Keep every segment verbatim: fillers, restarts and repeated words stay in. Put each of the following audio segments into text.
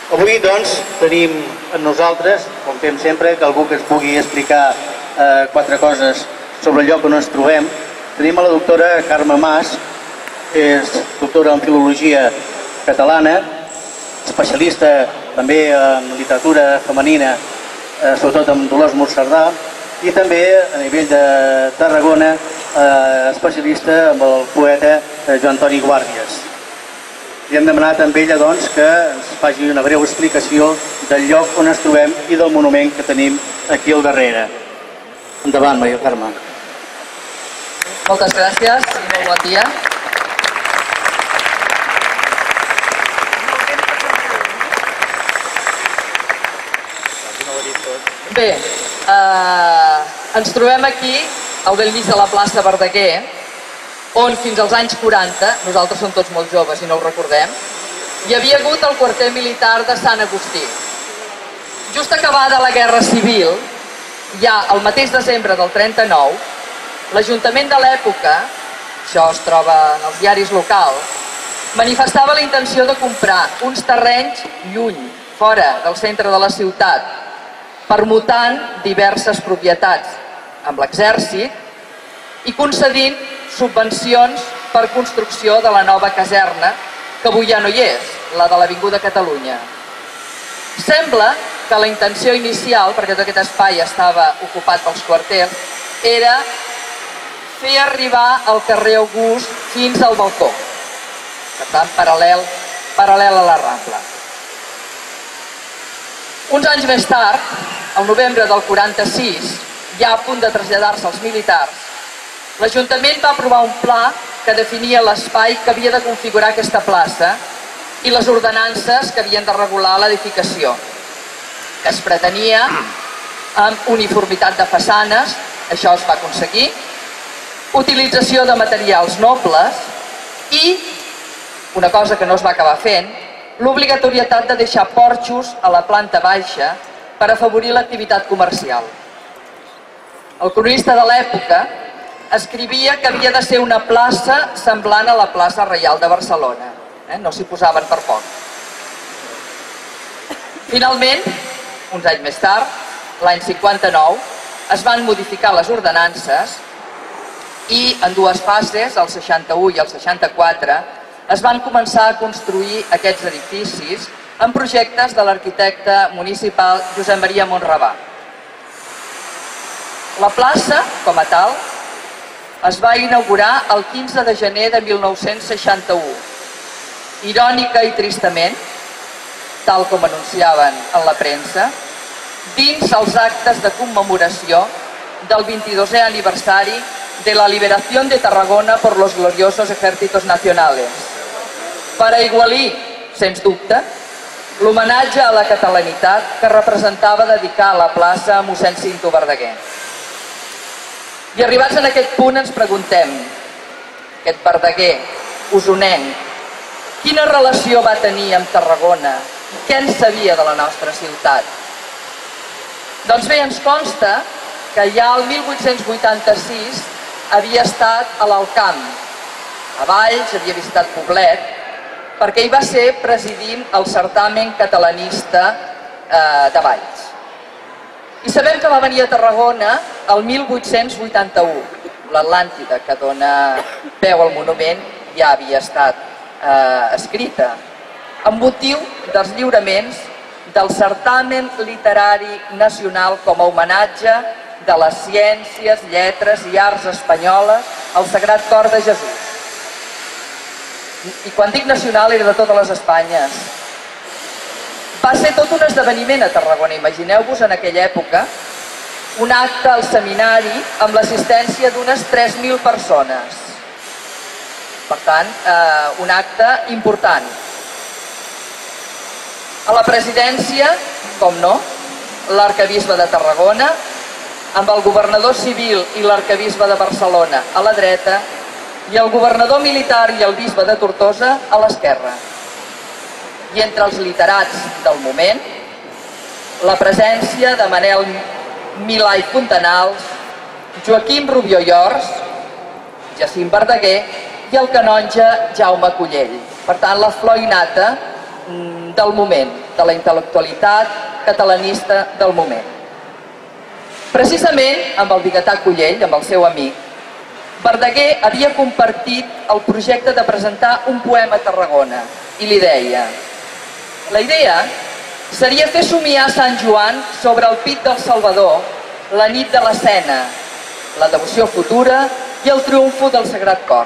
Avui, doncs, tenim amb nosaltres, com fem sempre, que algú que ens pugui explicar eh, quatre coses sobre el lloc on ens trobem. Tenim a la doctora Carme Mas, que és doctora en Filologia Catalana, especialista també en literatura femenina, eh, sobretot amb Dolors Monserdà, i també a nivell de Tarragona, eh, especialista amb el poeta eh, Joan Antoni Guàrdies. I hem demanat amb ella doncs, que ens faci una breu explicació del lloc on ens trobem i del monument que tenim aquí al darrere. Endavant, Maria Carme. Moltes gràcies i molt bon dia. Bé, eh, ens trobem aquí, al bell mig de la plaça Verdaguer, on fins als anys quaranta, nosaltres som tots molt joves i no ho recordem, hi havia hagut el quarter militar de Sant Agustí. Just acabada la Guerra Civil, ja el mateix desembre del trenta-nou, l'Ajuntament de l'època, això es troba en els diaris locals, manifestava la intenció de comprar uns terrenys lluny, fora del centre de la ciutat, permutant diverses propietats amb l'exèrcit i concedint subvencions per construcció de la nova caserna, que avui ja no hi és, la de l'Avinguda Catalunya. Sembla que la intenció inicial, perquè tot aquest espai estava ocupat pels quarters, era fer arribar al carrer August fins al balcó. Per tant, paral·lel, paral·lel a la Rambla. Uns anys més tard, el novembre del quaranta-sis, ja a punt de traslladar-se als militars, l'Ajuntament va aprovar un pla que definia l'espai que havia de configurar aquesta plaça i les ordenances que havien de regular l'edificació, que es pretenia amb uniformitat de façanes, això es va aconseguir, utilització de materials nobles i, una cosa que no es va acabar fent, l'obligatorietat de deixar porxos a la planta baixa per afavorir l'activitat comercial. El cronista de l'època escrivia que havia de ser una plaça semblant a la plaça Reial de Barcelona. Eh? No s'hi posaven per poc. Finalment, uns anys més tard, l'any cinquanta-nou, es van modificar les ordenances i en dues fases, el seixanta-u i el seixanta-quatre, es van començar a construir aquests edificis en projectes de l'arquitecte municipal Josep Maria Monravà. La plaça, com a tal, es va inaugurar el quinze de gener de mil nou-cents seixanta-u. Irònica i tristament, tal com anunciaven en la premsa, dins els actes de commemoració del vint-i-dosè aniversari de la liberación de Tarragona por los gloriosos ejércitos nacionales, per aigualir, sens dubte, l'homenatge a la catalanitat que representava dedicar la plaça a mossèn Cinto Verdaguer. I arribats en aquest punt ens preguntem, aquest Verdaguer, usonenc, quina relació va tenir amb Tarragona? Què en sabia de la nostra ciutat? Doncs bé, ens consta que ja el mil vuit-cents vuitanta-sis havia estat a l'Alt Camp, a Valls, havia visitat Poblet, perquè hi va ser presidint el certamen catalanista eh, de Valls. I sabem que va venir a Tarragona el mil vuit-cents vuitanta-u. L'Atlàntida, que dona peu al monument, ja havia estat eh, escrita, amb motiu dels lliuraments del certamen literari nacional com a homenatge de les ciències, lletres i arts espanyoles al Sagrat Cor de Jesús. I quan dic nacional era de totes les Espanyes. Va ser tot un esdeveniment a Tarragona, imagineu-vos en aquella època, un acte al seminari amb l'assistència d'unes tres mil persones. Per tant, eh, un acte important. A la presidència, com no, l'arquebisbe de Tarragona, amb el governador civil i l'arquebisbe de Barcelona a la dreta i el governador militar i el bisbe de Tortosa a l'esquerra. I entre els literats del moment, la presència de Manel Milà i Fontanals, Joaquim Rubió i Ors, Jacint Verdaguer i el canonge Jaume Collell. Per tant, la flor innata del moment, de la intel·lectualitat catalanista del moment. Precisament amb el biguetà Cullell, amb el seu amic, Verdaguer havia compartit el projecte de presentar un poema a Tarragona i li deia: la idea seria fer somiar Sant Joan sobre el pit del Salvador la nit de l'escena, la devoció futura i el triomfo del Sagrat Cor.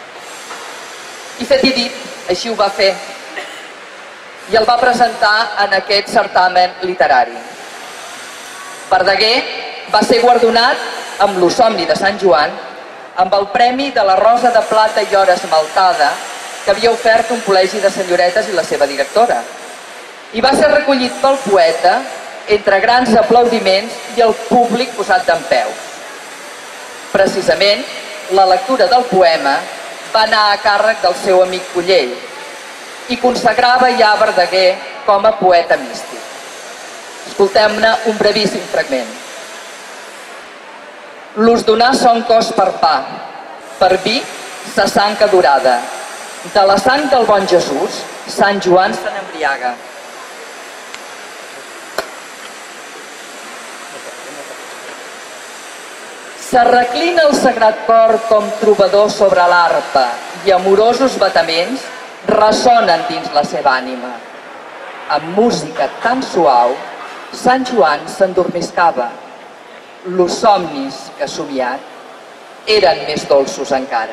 I fet i dit, així ho va fer i el va presentar en aquest certamen literari. Verdaguer va ser guardonat amb l'O Somni de Sant Joan amb el Premi de la Rosa de Plata i Or Esmaltada que havia ofert un col·legi de senyoretes i la seva directora. I va ser recollit pel poeta entre grans aplaudiments i el públic posat dempeus. Precisament, la lectura del poema va anar a càrrec del seu amic Cullell i consagrava ja Verdaguer com a poeta místic. Escoltem-ne un brevíssim fragment. L'us donar son cos per pa, per vi sa sang adorada. De la sang del bon Jesús, Sant Joan se n'embriaga. Se reclina el Sagrat Cor com trobador sobre l'arpa i amorosos bataments ressonen dins la seva ànima. Amb música tan suau, Sant Joan s'endormiscava. Los somnis que ha somiat eren més dolços encara.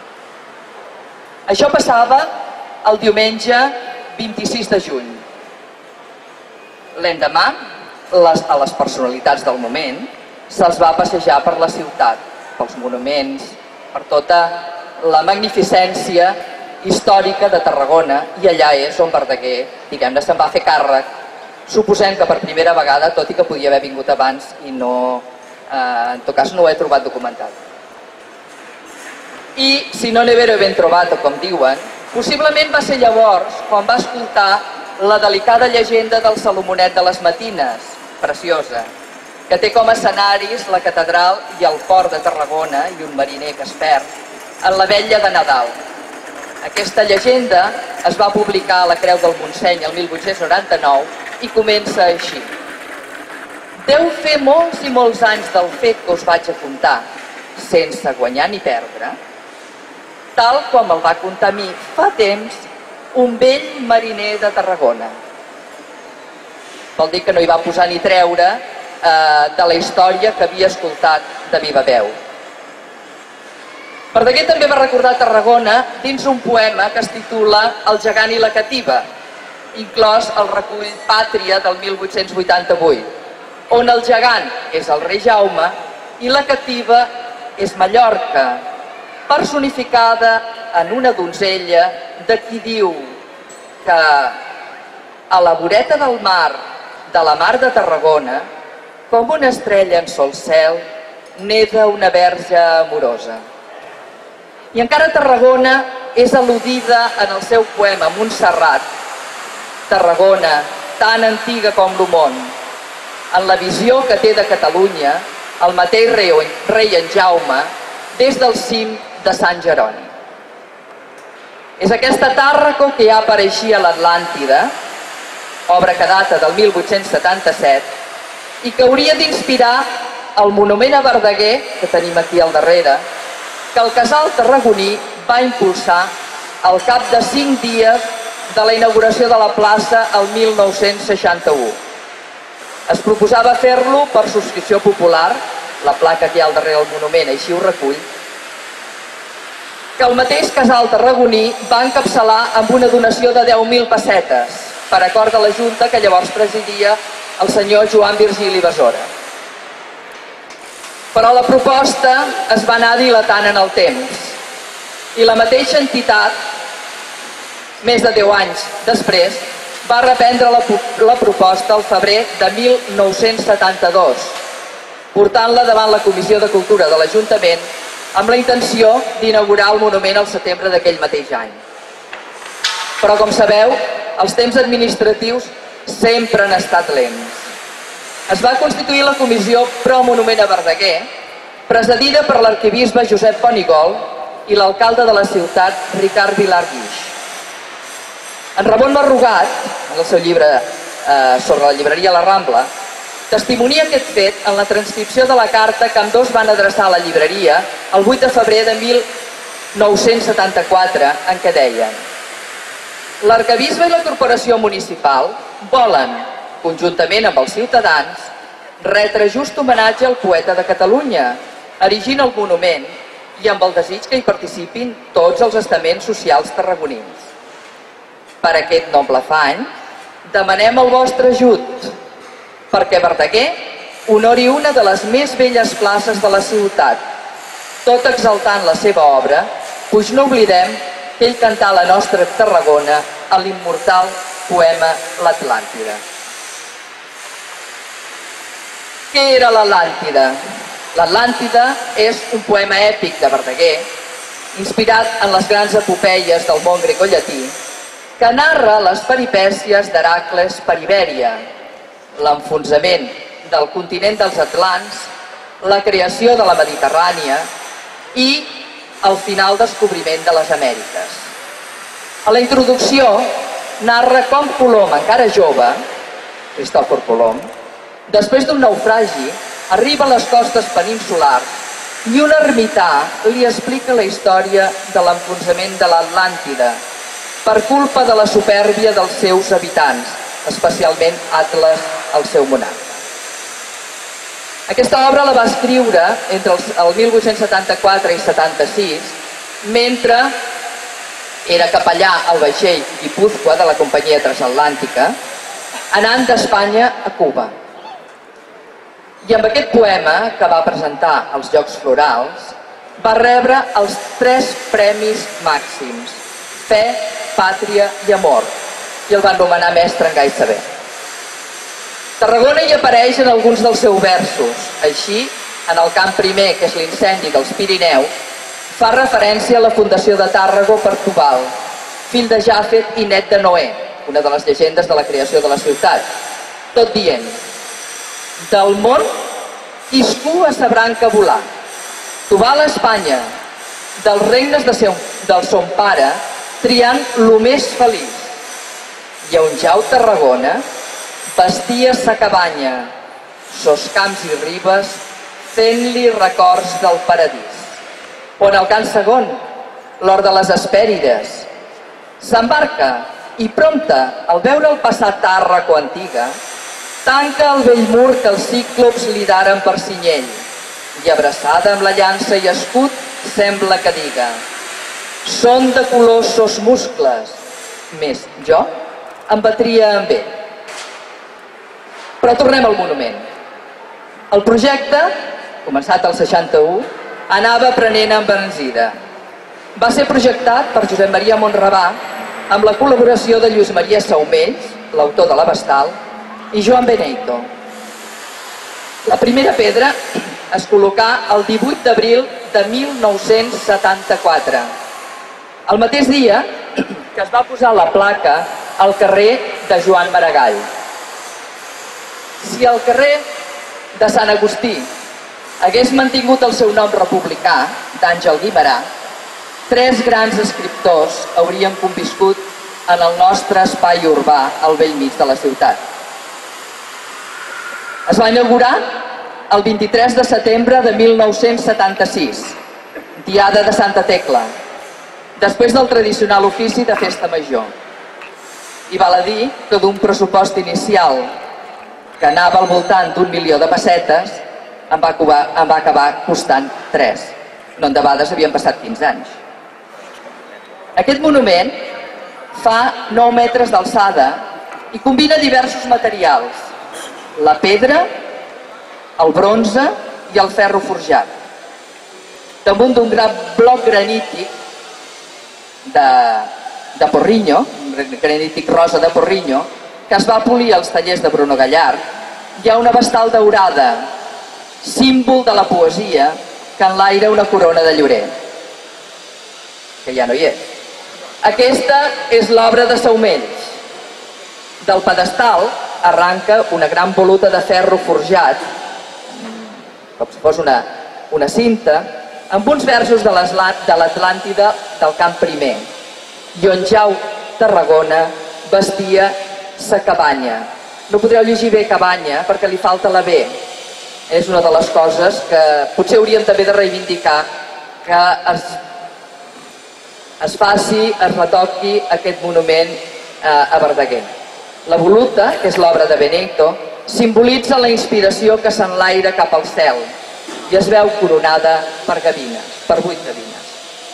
Això passava el diumenge vint-i-sis de juny. L'endemà, a les personalitats del moment, se'ls va passejar per la ciutat, pels monuments, per tota la magnificència històrica de Tarragona, i allà és on Verdaguer, diguem-ne, se'n va fer càrrec, suposem que per primera vegada, tot i que podia haver vingut abans i no, eh, en tot cas no ho he trobat documentat. I si no n'he ben trobat, com diuen, possiblement va ser llavors quan va escoltar la delicada llegenda del Salomonet de les Matines, preciosa, que té com a escenaris la catedral i el port de Tarragona i un mariner que es perd en la vetlla de Nadal. Aquesta llegenda es va publicar a la Creu del Montseny el mil vuit-cents noranta-nou i comença així. Deu fer molts i molts anys del fet que us vaig a contar, sense guanyar ni perdre, tal com el va contar a mi fa temps un vell mariner de Tarragona. Vol dir que no hi va posar ni treure eh, de la història que havia escoltat de viva veu. Verdaguer també va recordar Tarragona dins un poema que es titula El gegant i la cativa, inclòs al recull Pàtria del mil vuit-cents vuitanta-vuit, on el gegant és el rei Jaume i la cativa és Mallorca, personificada en una donzella de qui diu que a la voreta del mar, de la mar de Tarragona, com una estrella en sol cel, neda una verge amorosa. I encara Tarragona és al·ludida en el seu poema Montserrat, Tarragona, tan antiga com el món. En la visió que té de Catalunya, el mateix rei en Jaume, des del cim de Sant Jeroni. És aquesta Tàrraco que ja apareixia a l'Atlàntida, obra que data del mil vuit-cents setanta-set, i que hauria d'inspirar el monument a Verdaguer, que tenim aquí al darrere, que el casal tarragoní va impulsar al cap de cinc dies de la inauguració de la plaça el mil nou-cents seixanta-u. Es proposava fer-lo per subscripció popular, la placa que hi ha al darrere del monument així ho recull, que el mateix casal tarragoní va encapçalar amb una donació de deu mil pessetes, per acord de la Junta que llavors presidia el senyor Joan Virgili Besora. Però la proposta es va anar dilatant en el temps i la mateixa entitat, més de deu anys després, va reprendre la, la proposta al febrer de mil nou-cents setanta-dos, portant-la davant la Comissió de Cultura de l'Ajuntament amb la intenció d'inaugurar el monument al setembre d'aquell mateix any. Però, com sabeu, els temps administratius sempre han estat lents. Es va constituir la Comissió Pro Monument a Verdaguer, presidida per l'arquebisbe Josep Bonigol i l'alcalde de la ciutat, Ricard Vilar Guix. En Ramon Marrugat, en el seu llibre sobre la llibreria La Rambla, testimonia aquest fet en la transcripció de la carta que ambdós van adreçar a la llibreria el vuit de febrer de mil nou-cents setanta-quatre, en què deien: l'arquebisbe i la corporació municipal volen, conjuntament amb els ciutadans, retre just homenatge al poeta de Catalunya, erigint el monument i amb el desig que hi participin tots els estaments socials tarragonins. Per aquest noble afany, demanem el vostre ajut perquè Verdaguer honori una de les més belles places de la ciutat, tot exaltant la seva obra, puix no oblidem que ell cantà la nostra Tarragona a l'immortal poema L'Atlàntida. Què era l'Atlàntida? L'Atlàntida és un poema èpic de Verdaguer, inspirat en les grans epopeies del món grecollatí, que narra les peripècies d'Hèracles per Ibèria, l'enfonsament del continent dels Atlants, la creació de la Mediterrània i el final descobriment de les Amèriques. A la introducció narra com Colom, encara jove, Cristòfor Colom, després d'un naufragi, arriba a les costes peninsulars i un ermità li explica la història de l'enfonsament de l'Atlàntida per culpa de la supèrbia dels seus habitants, especialment Atles, el seu monarca. Aquesta obra la va escriure entre el mil vuit-cents setanta-quatre i setanta-sis, mentre era capellà al vaixell Guipúzcoa de la companyia transatlàntica, anant d'Espanya a Cuba. I amb aquest poema, que va presentar als Jocs Florals, va rebre els tres premis màxims: Fe, Pàtria i Amor, i el van nomenar mestre en gai saber. Tarragona hi apareix en alguns dels seus versos. Així, en el camp primer, que és l'incendi dels Pirineus, fa referència a la fundació de Tàrrago per Tubal, fill de Jafet i net de Noé, una de les llegendes de la creació de la ciutat, tot dient: del món iscú a sa branca volar, Tubal a Espanya, dels regnes de seu, del son pare, triant lo més feliç, i a un jau Tarragona vestia sa cabanya, sos camps i ribes fent-li records del paradís. On el cant segon, l'hort de les Hespèrides, s'embarca i prompte, al veure el passat Tàrraco antiga, tanca el vell mur que els cíclops li daren per cinyell i abraçada amb la llança i escut sembla que diga: són de colors sos muscles, més jo em batria amb ell. Però tornem al monument. El projecte, començat al seixanta-u, anava prenent embranzida. Va ser projectat per Josep Maria Monravà amb la col·laboració de Lluís Maria Saumells, l'autor de l'Abastal, i Joan Beneito. La primera pedra es col·locà el divuit d'abril de mil nou-cents setanta-quatre, el mateix dia que es va posar la placa al carrer de Joan Maragall. Si el carrer de Sant Agustí hagués mantingut el seu nom republicà d'Àngel Guimerà, tres grans escriptors haurien conviscut en el nostre espai urbà al bell mig de la ciutat. Es va inaugurar el vint-i-tres de setembre de mil nou-cents setanta-sis, diada de Santa Tecla, després del tradicional ofici de festa major. I val a dir que d'un pressupost inicial que anava al voltant d'un milió de pessetes, em va, acabar, em va acabar costant tres. No en debades havien passat quinze anys. Aquest monument fa nou metres d'alçada i combina diversos materials: la pedra, el bronze i el ferro forjat, damunt d'un gran bloc granític de, de Porrinyo, granític rosa de Porrinyo, que es va polir als tallers de Bruno Gallard. Hi ha una vestal daurada, símbol de la poesia, que enlaira una corona de llorer, que ja no hi és. Aquesta és l'obra de Saumells. Del pedestal arranca una gran voluta de ferro forjat, com si fos una, una cinta, amb uns versos de l'Atlàntida del camp primer, i on jau Tarragona vestia sa cabanya, No podreu llegir bé Cabanya perquè li falta la B. És una de les coses que potser hauríem també de reivindicar, que es, es faci, es retoqui aquest monument eh, a Verdaguer. La voluta, que és l'obra de Benito, simbolitza la inspiració que s'enlaira cap al cel i es veu coronada per gavines, per vuit gavines.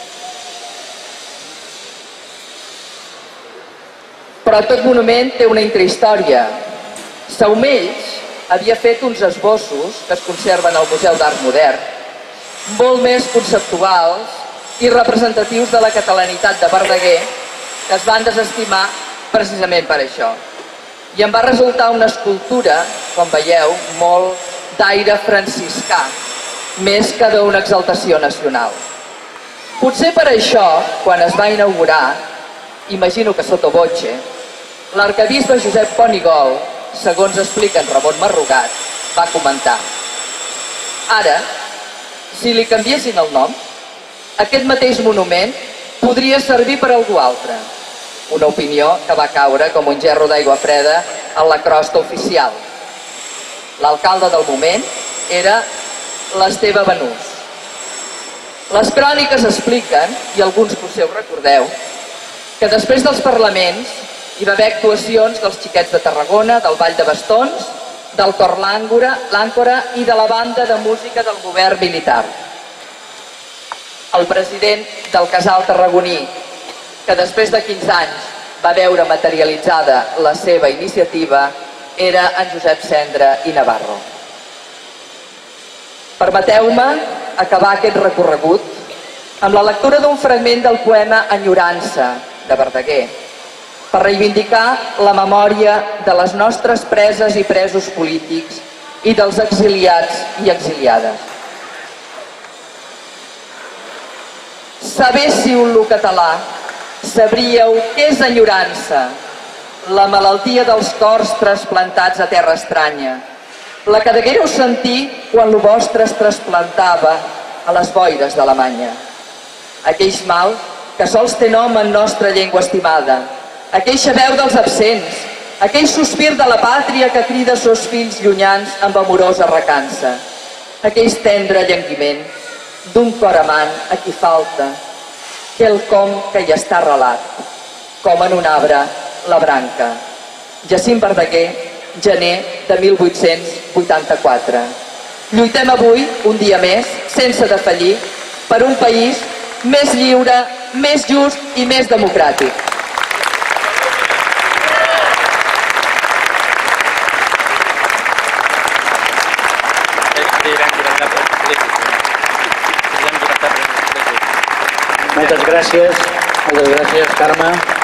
Però tot monument té una intrahistòria. Saumells havia fet uns esbossos que es conserven al Museu d'Art Modern, molt més conceptuals i representatius de la catalanitat de Verdaguer, que es van desestimar precisament per això. I en va resultar una escultura, com veieu, molt d'aire franciscà, més que d'una exaltació nacional. Potser per això, quan es va inaugurar, imagino que sotto voce, l'arquebisbe Josep Pont i Gol, segons explica en Ramon Marrugat, va comentar: ara, si li canviessin el nom, aquest mateix monument podria servir per a algú altre. Una opinió que va caure com un gerro d'aigua freda a la crosta oficial. L'alcalde del moment era l'Esteve Banús. Les cròniques expliquen, i alguns potser ho recordeu, que després dels parlaments hi va haver actuacions dels Xiquets de Tarragona, del Ball de Bastons, del Cor L'Àncora i de la banda de música del govern militar. El president del Casal Tarragoní, que després de quinze anys va veure materialitzada la seva iniciativa, era en Josep Cendra i Navarro. Permeteu-me acabar aquest recorregut amb la lectura d'un fragment del poema Enyorança, de Verdaguer, per reivindicar la memòria de les nostres preses i presos polítics i dels exiliats i exiliades. Sabéssiu lo català, sabríeu què és enyorança, la malaltia dels cors trasplantats a terra estranya, la que deguéreu sentir quan lo vostre es trasplantava a les boires d'Alemanya. Aquells mal que sols té nom en nostra llengua estimada, aqueixa veu dels absents, aquell sospir de la pàtria que crida sos fills llunyans amb amorosa recança, aquell tendre llenguiment d'un cor amant a qui falta quelcom que hi està arrelat, com en un arbre la branca. Jacint Verdaguer, gener de mil vuit-cents vuitanta-quatre. Lluitem avui, un dia més, sense defallir, per un país més lliure, més just i més democràtic. Moltes gràcies, moltes gràcies, Carme.